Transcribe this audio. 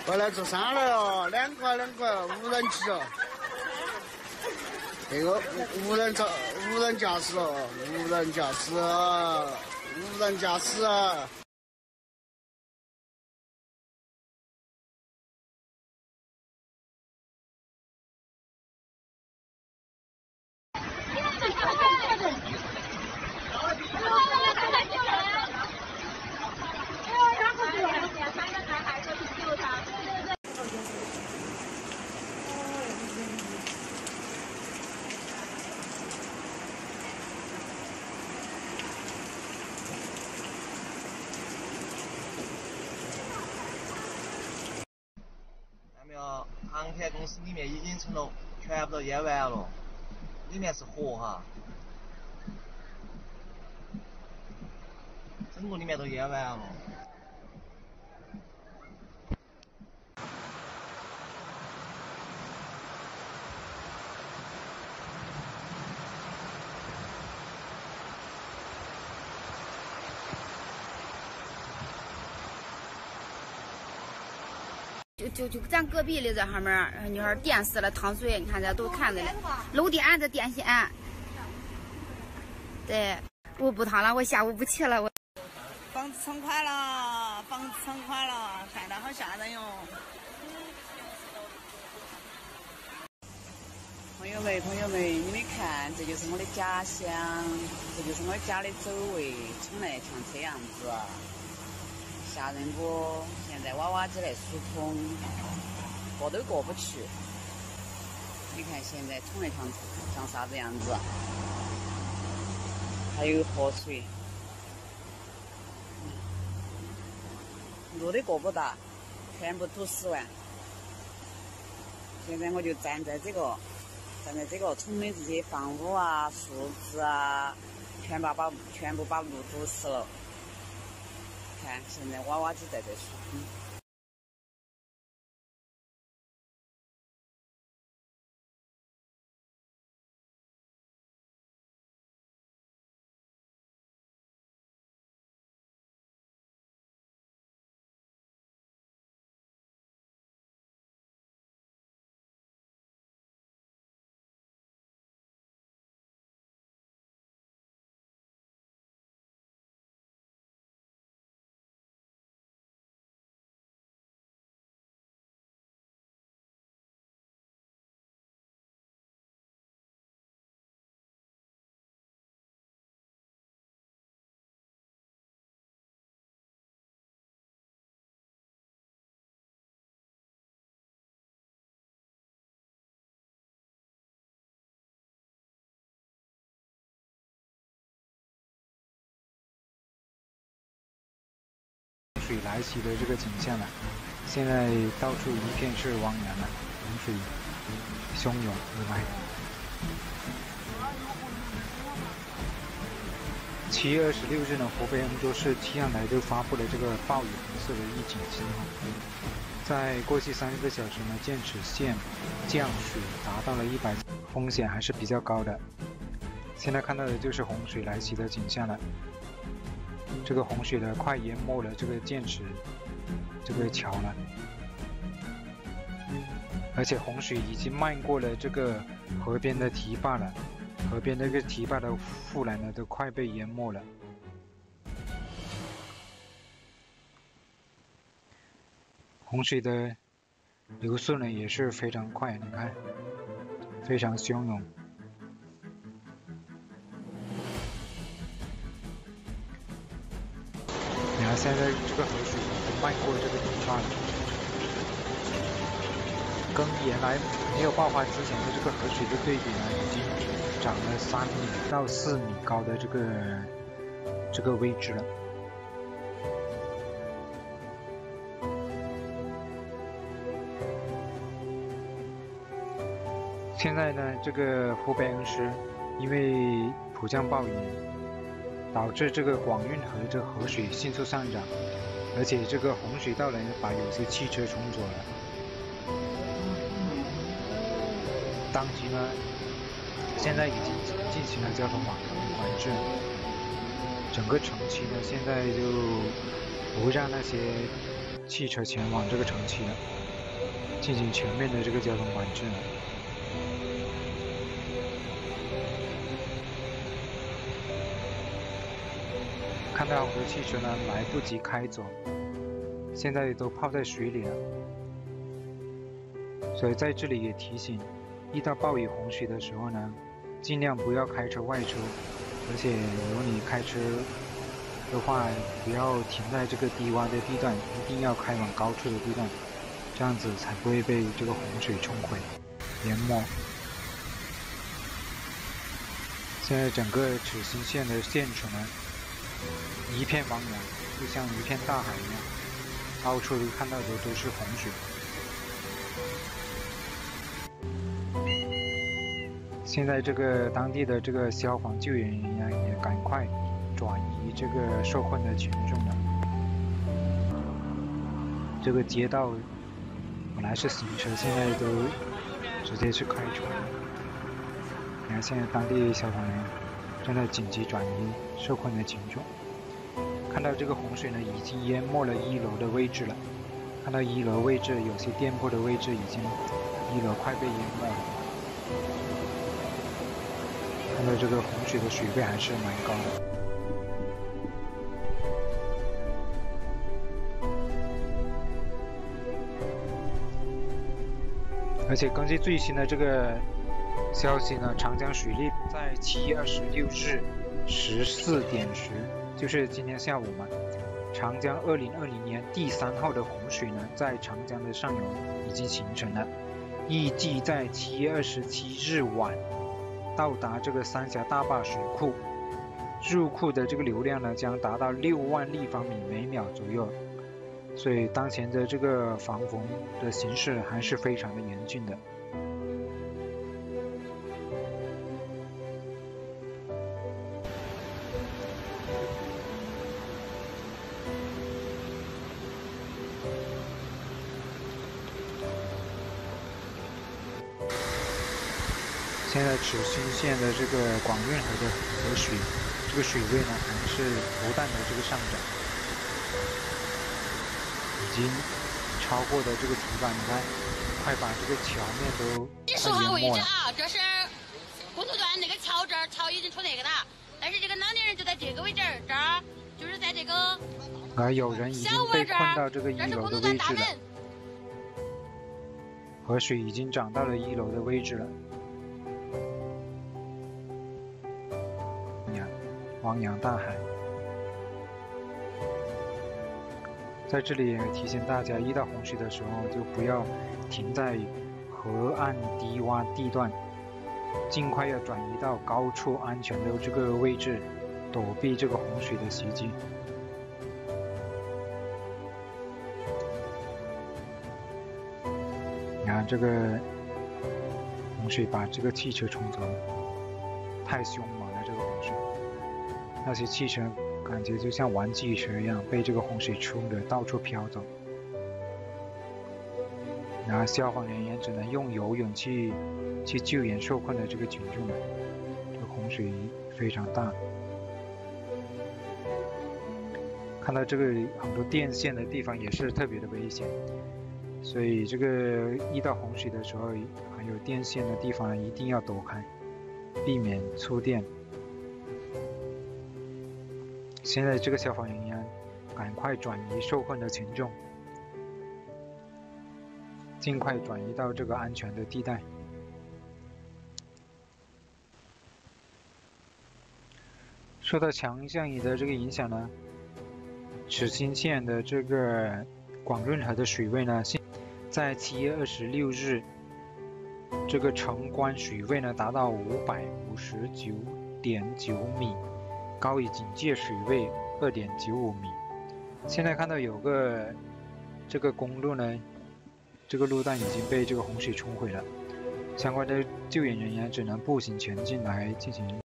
过来坐上来哦，两个无人机哦。这个无人驾驶哦，无人驾驶。 看没有，航天公司里面已经成了全部都淹完了，里面是河哈，整个里面都淹完了。 就咱隔壁的这上面，你说电死了，淌水，你看这都看着了，漏电这电线。对，我不趟了，我下午不去了，我。 房子撑垮了，看着好吓人哟。朋友们，你们看，这就是我的家乡，这就是我家的周围，冲来像这样子。吓人不？现在娃娃子来疏通，过都过不去。你看现在冲来像啥子样子？还有河水，路都过不到，全部堵死完。现在我就站在这个冲的这些房屋啊、树枝啊，全部把路堵死了。看，现在娃娃子在这疏通。 水来袭的这个景象了，现在到处一片是汪洋了，洪水汹涌而来。7月26日呢，湖北恩州市气象台就发布了这个暴雨红色的预警信号，在过去30个小时呢，剑齿县降水达到了100，风险还是比较高的。现在看到的就是洪水来袭的景象了。这个洪水呢，快淹没了这个剑齿这个桥了，而且洪水已经漫过了这个河边的堤坝了，河边那个堤坝的护栏呢，都快被淹没了。洪水的流速呢也是非常快，你看，非常汹涌。现在这个河水都漫过这个堤坝了，跟原来没有爆发之前的这个河水的对比呢，已经涨了3米到4米高的这个位置了。现在呢，这个湖北恩施因为普降暴雨，导致这个广运河这河水迅速上涨，而且这个洪水到来把有些汽车冲走了。当局呢，现在已经进行了交通网管制，整个城区呢现在就不让那些汽车前往这个城区了，进行全面的这个交通管制了。看到好多汽车呢来不及开走，现在都泡在水里了。所以在这里也提醒，遇到暴雨洪水的时候呢，尽量不要开车外出，而且如果你开车的话，不要停在这个低洼的地段，一定要开往高处的地段，这样子才不会被这个洪水冲毁、淹没。现在整个此新县的县城呢，一片汪洋，就像一片大海一样，到处都看到的都是洪水。现在这个当地的这个消防救援人员也赶快转移这个受困的群众了。这个街道本来是行车，现在都直接是开船。你看，现在当地消防员正在紧急转移受困的群众。看到这个洪水呢，已经淹没了1楼的位置了。看到1楼位置有些店铺的位置已经1楼快被淹没了。看到这个洪水的水位还是蛮高的。而且根据最新的这个消息呢，长江水利在7月26日14点时，就是今天下午嘛，长江2020年第3号的洪水呢，在长江的上游已经形成了，预计在7月27日晚到达这个三峡大坝水库，入库的这个流量呢将达到6万立方米每秒左右，所以当前的这个防洪的形势还是非常的严峻的。现在此新县的这个广运河的河水，这个水位呢还是不断的这个上涨，已经超过的这个堤坝，你看，快把这个桥面都说好位置啊，这是工作段那个桥这儿，桥已经出那个了，但是这个当地人就在这个位置这儿，就是在这个。 而有人已经被困到这个1楼的位置了，河水已经涨到了1楼的位置了。汪洋大海，在这里也提醒大家，遇到洪水的时候就不要停在河岸低洼地段，尽快要转移到高处安全的这个位置，躲避这个洪水的袭击。你看这个洪水把这个汽车冲走了，太凶猛了，这个洪水。那些汽车感觉就像玩具车一样，被这个洪水冲得到处飘走。然后消防人员只能用游泳去救援受困的这个群众们。这个洪水非常大，看到这个很多电线的地方也是特别的危险，所以这个遇到洪水的时候，还有电线的地方一定要躲开，避免触电。现在这个消防人员赶快转移受困的群众，尽快转移到这个安全的地带。受到强降雨的这个影响呢，此新县的这个广润河的水位呢，在7月26日，这个城关水位呢达到559.9米。高于警戒水位2.95米。现在看到有个这个公路呢，这个路段已经被这个洪水冲毁了，相关的救援人员只能步行前进来进行